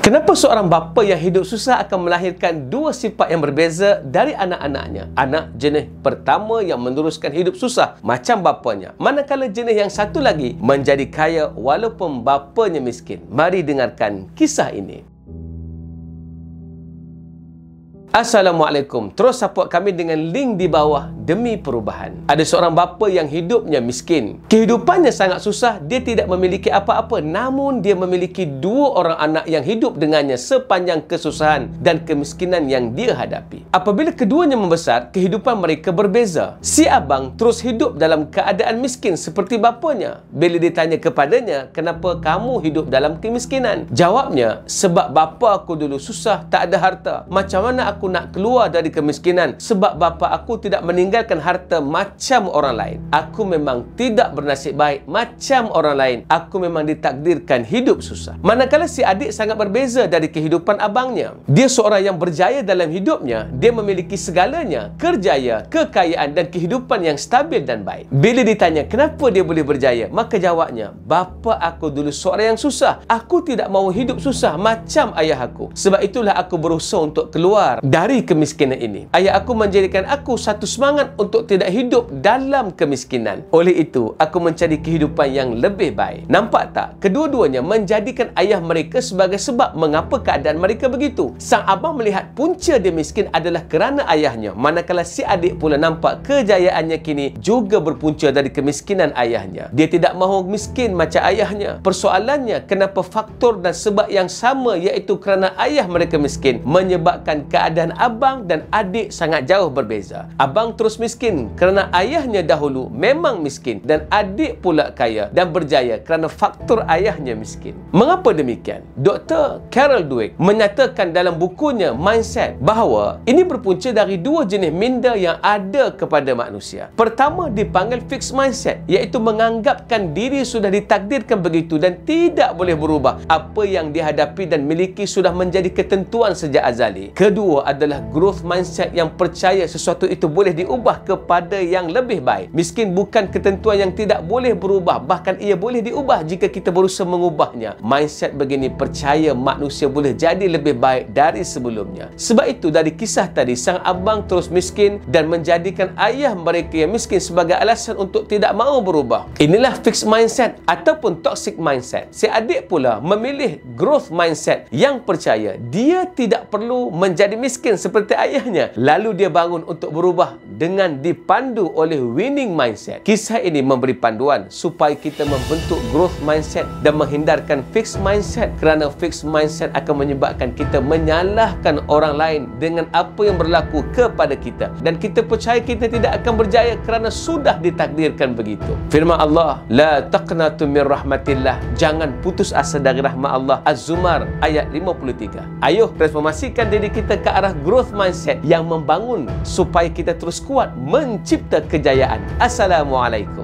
Kenapa seorang bapa yang hidup susah akan melahirkan dua sifat yang berbeza dari anak-anaknya? Anak jenis pertama yang meneruskan hidup susah macam bapanya, manakala jenis yang satu lagi menjadi kaya walaupun bapanya miskin. Mari dengarkan kisah ini. Assalamualaikum. Terus support kami dengan link di bawah demi perubahan. Ada seorang bapa yang hidupnya miskin. Kehidupannya sangat susah. Dia tidak memiliki apa-apa, namun dia memiliki dua orang anak yang hidup dengannya sepanjang kesusahan dan kemiskinan yang dia hadapi. Apabila keduanya membesar, kehidupan mereka berbeza. Si abang terus hidup dalam keadaan miskin seperti bapanya. Bila ditanya kepadanya, kenapa kamu hidup dalam kemiskinan? Jawabnya, sebab bapa aku dulu susah, tak ada harta. Macam mana aku nak keluar dari kemiskinan? Sebab bapa aku tidak meninggalkan harta macam orang lain. Aku memang tidak bernasib baik macam orang lain. Aku memang ditakdirkan hidup susah. Manakala si adik sangat berbeza dari kehidupan abangnya. Dia seorang yang berjaya dalam hidupnya. Dia memiliki segalanya, kerjaya, kekayaan dan kehidupan yang stabil dan baik. Bila ditanya kenapa dia boleh berjaya, maka jawabnya, bapa aku dulu seorang yang susah. Aku tidak mahu hidup susah macam ayah aku. Sebab itulah aku berusaha untuk keluar dari kemiskinan ini. Ayah aku menjadikan aku satu semangat untuk tidak hidup dalam kemiskinan. Oleh itu, aku mencari kehidupan yang lebih baik. Nampak tak? Kedua-duanya menjadikan ayah mereka sebagai sebab mengapa keadaan mereka begitu. Sang abang melihat punca dia miskin adalah kerana ayahnya, manakala si adik pula nampak kejayaannya kini juga berpunca dari kemiskinan ayahnya. Dia tidak mahu miskin macam ayahnya. Persoalannya, kenapa faktor dan sebab yang sama, iaitu kerana ayah mereka miskin, menyebabkan keadaan abang dan adik sangat jauh berbeza. Abang terus miskin kerana ayahnya dahulu memang miskin dan adik pula kaya dan berjaya kerana faktor ayahnya miskin. Mengapa demikian? Dr. Carol Dweck menyatakan dalam bukunya Mindset bahawa ini berpunca dari dua jenis minda yang ada kepada manusia. Pertama dipanggil fixed mindset, iaitu menganggapkan diri sudah ditakdirkan begitu dan tidak boleh berubah. Apa yang dihadapi dan miliki sudah menjadi ketentuan sejak azali. Kedua adalah growth mindset yang percaya sesuatu itu boleh diubah kepada yang lebih baik. Miskin bukan ketentuan yang tidak boleh berubah, bahkan ia boleh diubah jika kita berusaha mengubahnya. Mindset begini percaya manusia boleh jadi lebih baik dari sebelumnya. Sebab itu dari kisah tadi, sang abang terus miskin dan menjadikan ayah mereka yang miskin sebagai alasan untuk tidak mahu berubah. Inilah fixed mindset ataupun toxic mindset. Si adik pula memilih growth mindset yang percaya dia tidak perlu menjadi miskin seperti ayahnya. Lalu dia bangun untuk berubah dengan dipandu oleh winning mindset. Kisah ini memberi panduan supaya kita membentuk growth mindset dan menghindarkan fixed mindset, kerana fixed mindset akan menyebabkan kita menyalahkan orang lain dengan apa yang berlaku kepada kita dan kita percaya kita tidak akan berjaya kerana sudah ditakdirkan begitu. Firman Allah, la taqnatu min rahmatillah, jangan putus asa dari rahmat Allah. Az-Zumar ayat 53. Ayuh transformasikan diri kita ke arah growth mindset yang membangun supaya kita terus kuat mencipta kejayaan. Assalamualaikum.